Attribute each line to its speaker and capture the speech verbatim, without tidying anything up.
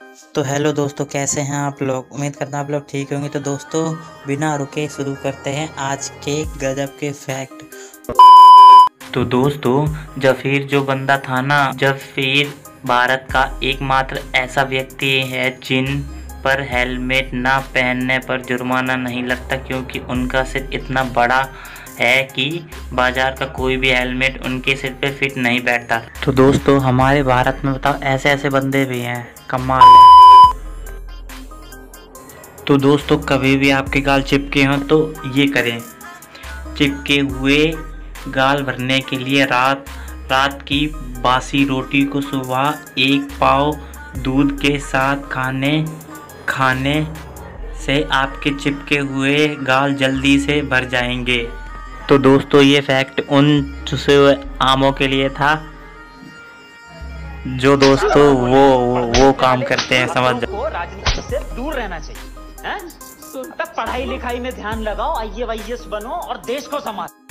Speaker 1: तो हेलो दोस्तों, कैसे हैं आप लोग। उम्मीद करता हूं आप लोग ठीक होंगे। तो दोस्तों बिना रुके शुरू करते हैं आज के गजब के फैक्ट। तो दोस्तों जफीर जो बंदा था ना, जफीर भारत का एकमात्र ऐसा व्यक्ति है जिन पर हेलमेट ना पहनने पर जुर्माना नहीं लगता, क्योंकि उनका सिर इतना बड़ा है कि बाजार का कोई भी हेलमेट उनके सिर पे फिट नहीं बैठता। तो दोस्तों हमारे भारत में बताओ ऐसे ऐसे बंदे भी हैं, कमाल है। तो दोस्तों कभी भी आपके गाल चिपके हों तो ये करें। चिपके हुए गाल भरने के लिए रात रात की बासी रोटी को सुबह एक पाव दूध के साथ खाने खाने से आपके चिपके हुए गाल जल्दी से भर जाएंगे। तो दोस्तों ये फैक्ट उन चुसे हुए आमों के लिए था जो दोस्तों वो वो, वो काम करते हैं, समझ जाओ।
Speaker 2: राजनीति से दूर रहना चाहिए, हैं? तब पढ़ाई लिखाई में ध्यान लगाओ, आई ए एस बनो और देश को संभालो।